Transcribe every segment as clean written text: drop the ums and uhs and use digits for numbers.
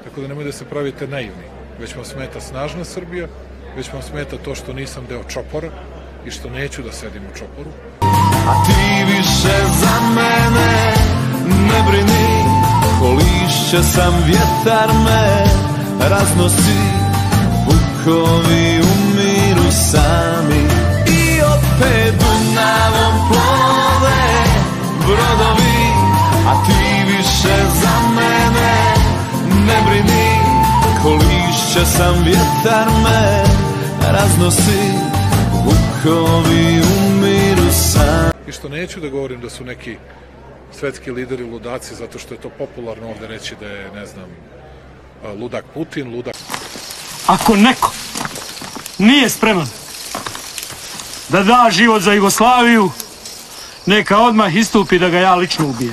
Tako da nemoj da se pravite naivni. Već vam smeta snažna Srbija, već vam smeta to što nisam deo čopora i što neću da sedim u čoporu. A ti više za mene ne brini, ko lišće sam, vjetar me raznosi, vukovi umiru sami i opet Dunavom plove brodovi. A ti više za mene ne brini, ko lišće sam, vjetar me raznosi, vukovi umiru sami. I što neću da govorim da su neki svetski lideri ludaci, zato što je to popularno ovde reći da je, ne znam, ludak Putin, ludak... Ako neko nije spreman da da život za Jugoslaviju, neka odmah istupi da ga ja lično ubijem.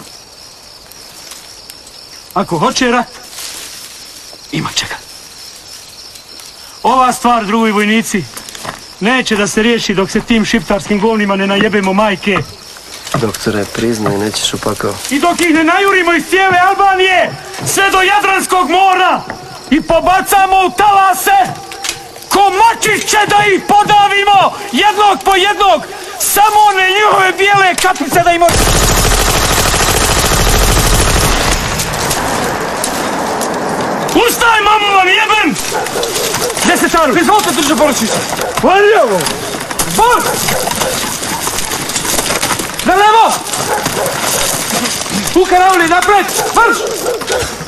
Ako hoće rat, imat će ga. Ova stvar, drugi vojnici, neće da se riješi dok se tim šiptarskim govnima ne najebemo majke. Doktore, priznaj, nećeš u pakao. I dok ih ne najurimo iz cijele Albanije, sve do Jadranskog mora i pobacamo u talase, ko mačiće da ih podavimo, jednog po jednog, samo one njihove bijele kapice da im... Ustaj, mamu vam jebem! Desetaru, izvolite drža poročište. Valjevo! Zbog! Na levo! U karavli, napred! Marš!